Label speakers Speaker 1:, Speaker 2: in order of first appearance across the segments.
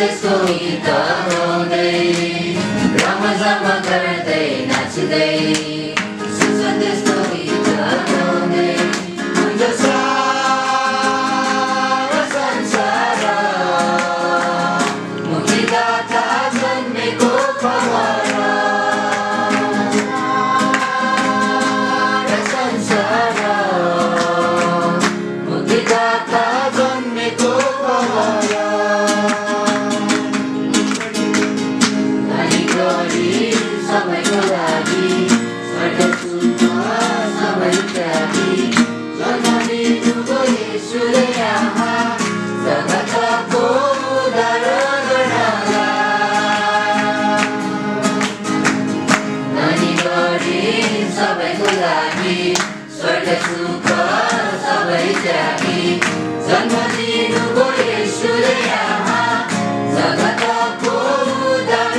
Speaker 1: सुसन्देशको गीत गाउँदै रमा जमा गर्दै नाच्दै सुसन्देशको गीत गाउँदै हुन्छ सारा संसार मुक्तिदाता जन्मेको खबर संसार मुक्तिदाता जन्मेको खबर सबैको लागि स्वर्ग सुख सबै त्यागी जन्म दिनुभयो येशूले यहाँ जगतको उद्धार गर्नलाई धनी गरिब सबैको लागि स्वर्ग सुख सबै त्यागी जन्म दिनुभयो येशूले यहाँ जगतको उद्धार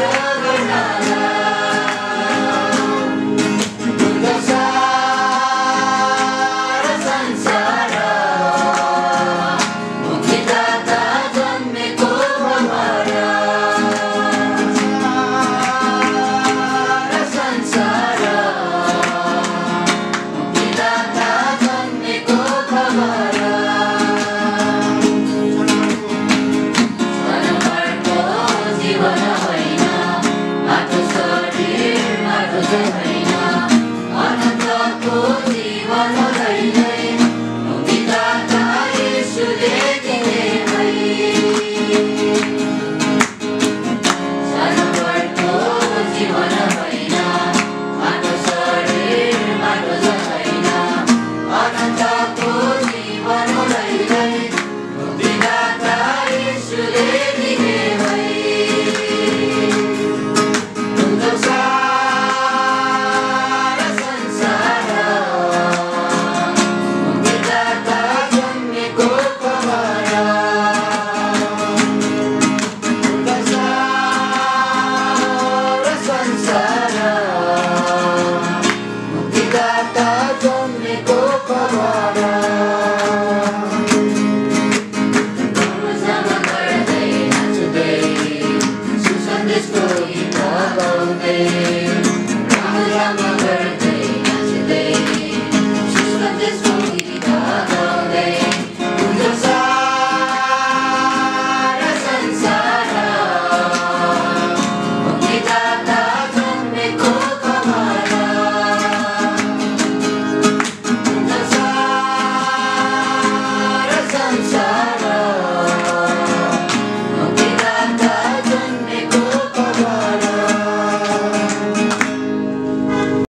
Speaker 1: Let's go,